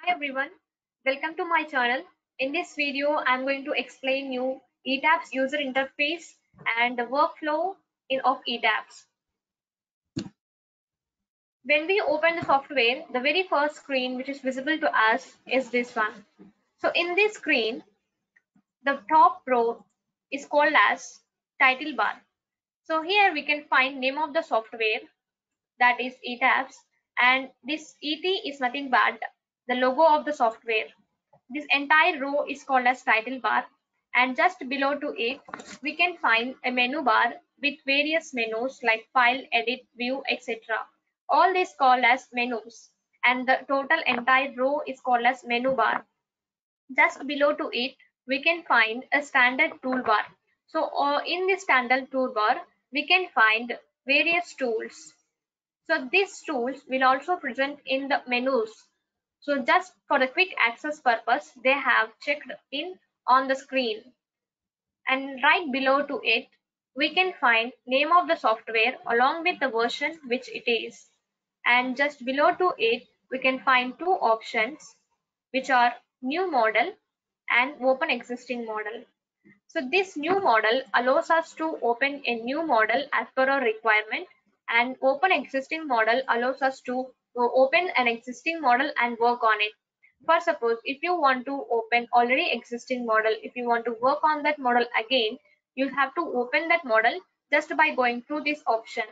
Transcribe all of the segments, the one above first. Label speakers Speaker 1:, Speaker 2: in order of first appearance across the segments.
Speaker 1: Hi everyone, welcome to my channel. In this video, I'm going to explain you ETABS user interface and the workflow of ETABS. When we open the software, the very first screen which is visible to us is this one. So in this screen, the top row is called as title bar. So here we can find name of the software, that is ETABS, and this ET is nothing but the logo of the software. This entire row is called as title bar, and just below to it we can find a menu bar with various menus like file, edit, view, etc. All this called as menus, and the total entire row is called as menu bar. Just below to it we can find a standard toolbar. So in this standard toolbar we can find various tools. So these tools will also present in the menus. So just for the quick access purpose, they have checked in on the screen. And right below to it, we can find name of the software along with the version which it is. And just below to it, we can find two options which are new model and open existing model. So this new model allows us to open a new model as per our requirement, and open existing model allows us to open an existing model and work on it. For suppose if you want to open already existing model, if you want to work on that model again, you have to open that model just by going through this option.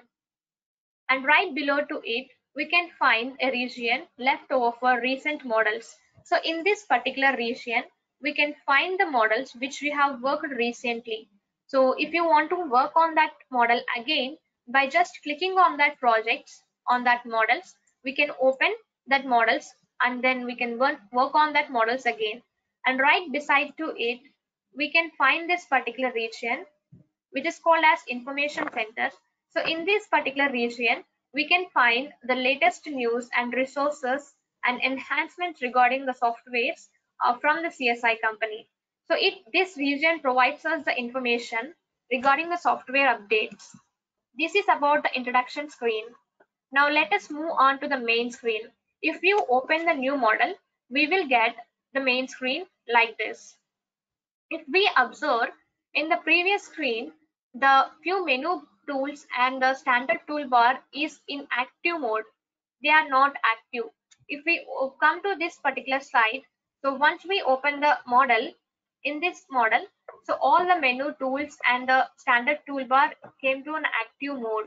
Speaker 1: And right below to it, we can find a region left over for recent models. So in this particular region, we can find the models which we have worked recently. So if you want to work on that model again, by just clicking on that projects, on that models, we can open that models and then we can work on that models again. And right beside to it, we can find this particular region which is called as information center. So in this particular region, we can find the latest news and resources and enhancements regarding the softwares from the CSI company. So this region provides us the information regarding the software updates. This is about the introduction screen. Now let us move on to the main screen. If you open the new model, we will get the main screen like this. If we observe in the previous screen, the few menu tools and the standard toolbar is in active mode. They are not active. If we come to this particular slide, so once we open the model, in this model, so all the menu tools and the standard toolbar came to an active mode.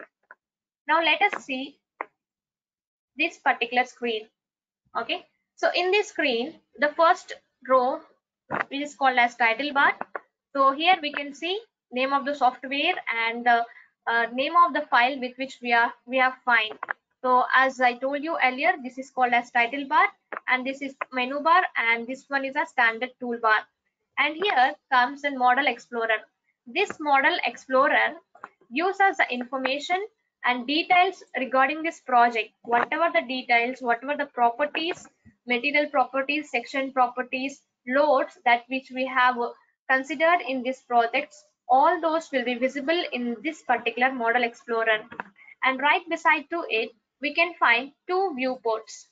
Speaker 1: Now let us see this particular screen. Okay, so in this screen, the first row, which is called as title bar. So here we can see name of the software and the name of the file with which we have find. So as I told you earlier, this is called as title bar, and this is menu bar, and this one is a standard toolbar. And here comes the model explorer. This model explorer gives us the information and details regarding this project, whatever the details, whatever the properties, material properties, section properties, loads that which we have considered in this projects, all those will be visible in this particular model explorer. And right beside to it, we can find two viewports.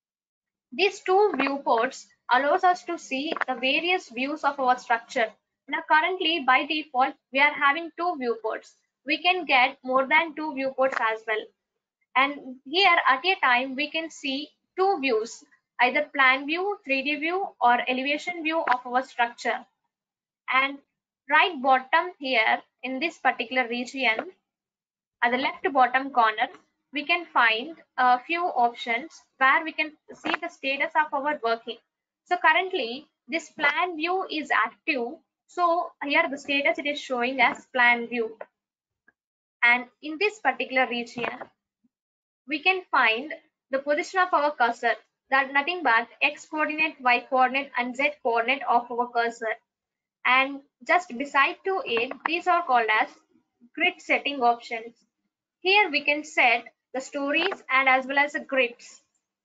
Speaker 1: These two viewports allows us to see the various views of our structure. Now currently by default we are having two viewports. We can get more than two viewports as well. And here at a time we can see two views, either plan view, 3D view or elevation view of our structure. And right bottom here in this particular region, at the left bottom corner, we can find a few options where we can see the status of our working. So currently this plan view is active. So here the status it is showing as plan view. And in this particular region, we can find the position of our cursor, that nothing but x coordinate, y coordinate and z coordinate of our cursor. And just beside to it, these are called as grid setting options. Here we can set the stories and as well as the grids.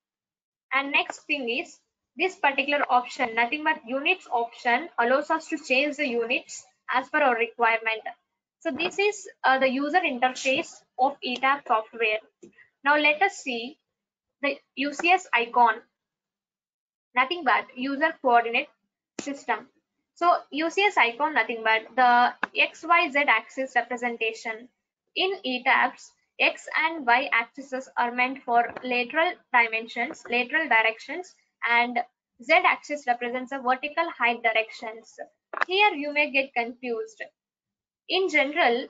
Speaker 1: And next thing is this particular option, nothing but units option, allows us to change the units as per our requirement. So this is the user interface of ETABS software. Now let us see the UCS icon. nothing but user coordinate system. So UCS icon, nothing but the XYZ axis representation. In ETABS, X and Y axes are meant for lateral dimensions, lateral directions, and Z axis represents the vertical height directions. Here you may get confused. In general,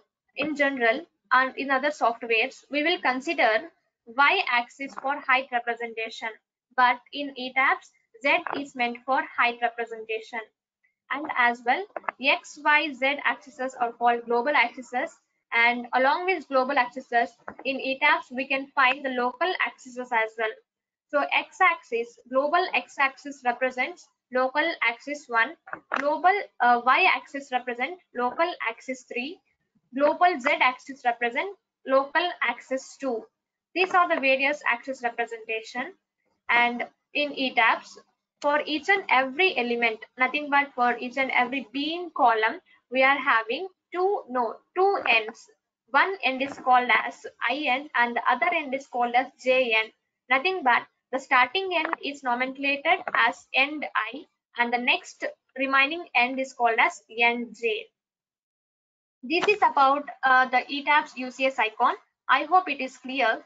Speaker 1: and in other softwares, we will consider y-axis for height representation, but in ETABS, z is meant for height representation. And as well, x, y, z axes are called global axes, and along with global axes, in ETABS we can find the local axes as well. So x-axis, global x-axis represents local axis 1, global y-axis represent local axis 3, global z-axis represent local axis 2. These are the various axis representation, and in ETABS, for each and every element, nothing but for each and every beam column, we are having two ends. One end is called as IN and the other end is called as JN. Nothing but the starting end is nomenclated as end I and the next remaining end is called as NJ. This is about the ETABS UCS icon. I hope it is clear.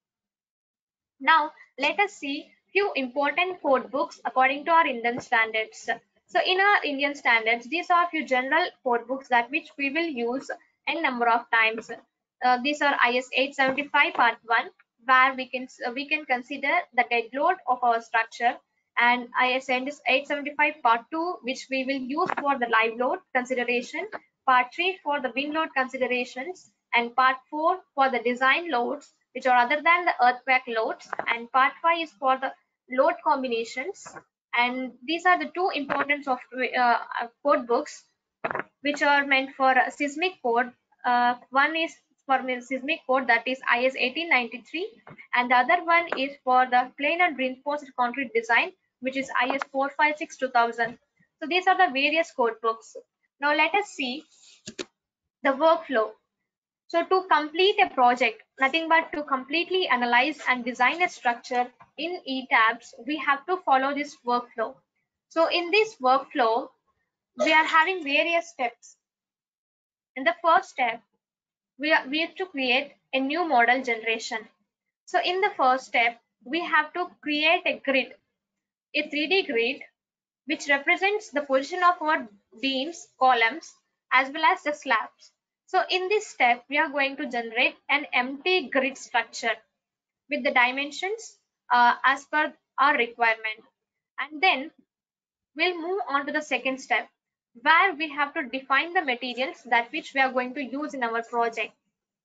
Speaker 1: Now let us see few important code books according to our Indian standards. So in our Indian standards, these are few general code books that which we will use a number of times. These are IS 875 part 1, where we can consider the dead load of our structure, and IS 875 part 2, which we will use for the live load consideration, part 3 for the wind load considerations, and part 4 for the design loads which are other than the earthquake loads, and part 5 is for the load combinations. And these are the two important code books which are meant for seismic code. One is for seismic code, that is IS 1893, and the other one is for the plain and reinforced concrete design, which is IS 456 2000. So these are the various code books. Now let us see the workflow. So to complete a project, nothing but to completely analyze and design a structure in ETABS, we have to follow this workflow. So in this workflow, we are having various steps. In the first step, we have to create a new model generation. So in the first step, we have to create a grid, a 3D grid, which represents the position of our beams, columns, as well as the slabs. So in this step, we are going to generate an empty grid structure with the dimensions as per our requirement. And then we'll move on to the second step, where we have to define the materials that which we are going to use in our project.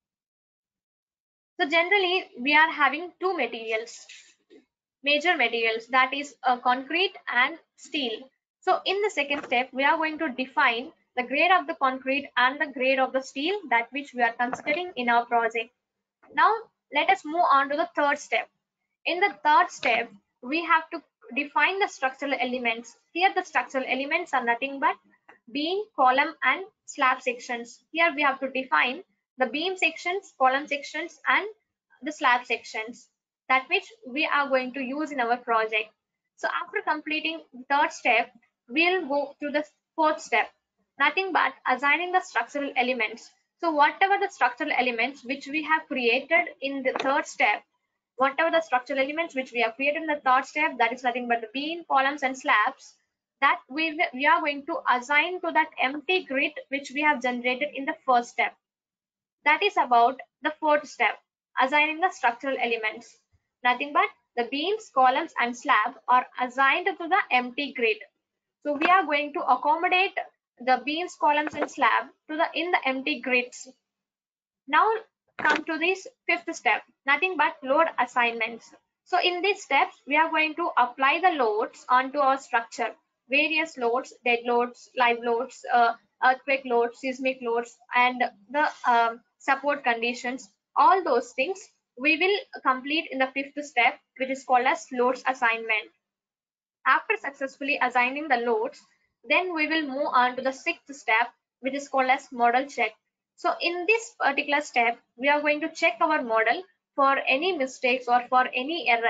Speaker 1: So generally, we are having two materials, major materials, that is concrete and steel. So in the second step, we are going to define the grade of the concrete and the grade of the steel that which we are considering in our project. Now let us move on to the third step. In the third step, we have to define the structural elements. Here the structural elements are nothing but beam, column and slab sections. Here we have to define the beam sections, column sections and the slab sections that which we are going to use in our project. So after completing the third step, we'll go to the fourth step, nothing but assigning the structural elements. So whatever the structural elements which we have created in the third step, whatever the structural elements which we have created in the third step, that is nothing but the beam, columns and slabs, that we are going to assign to that empty grid which we have generated in the first step. That is about the fourth step, assigning the structural elements. Nothing but the beams, columns and slab are assigned to the empty grid. So we are going to accommodate the beams, columns and slab to the in the empty grids. Now come to this fifth step, nothing but load assignments. So in these steps, we are going to apply the loads onto our structure, various loads, dead loads, live loads, earthquake loads, seismic loads, and the support conditions. All those things we will complete in the fifth step, which is called as loads assignment. After successfully assigning the loads, then we will move on to the sixth step, which is called as model check. So in this particular step, we are going to check our model for any mistakes or for any errors.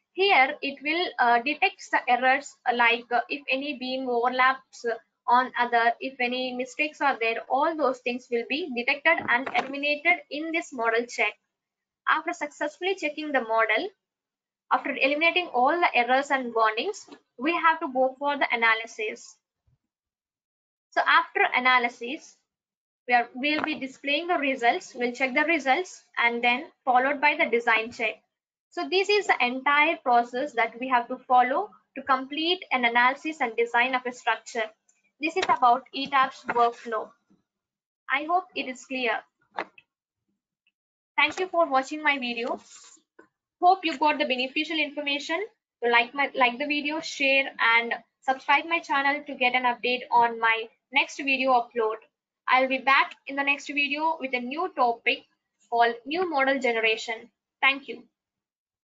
Speaker 1: Here it will detect the errors like if any beam overlaps on other, if any mistakes are there, all those things will be detected and eliminated in this model check. After successfully checking the model, after eliminating all the errors and warnings, we have to go for the analysis. So after analysis, we'll be displaying the results, we'll check the results, and then followed by the design check. So this is the entire process that we have to follow to complete an analysis and design of a structure. This is about ETABS workflow. I hope it is clear. Thank you for watching my video. Hope you got the beneficial information. Like the video, share and subscribe my channel to get an update on my next video upload. I'll be back in the next video with a new topic called new model generation. Thank you.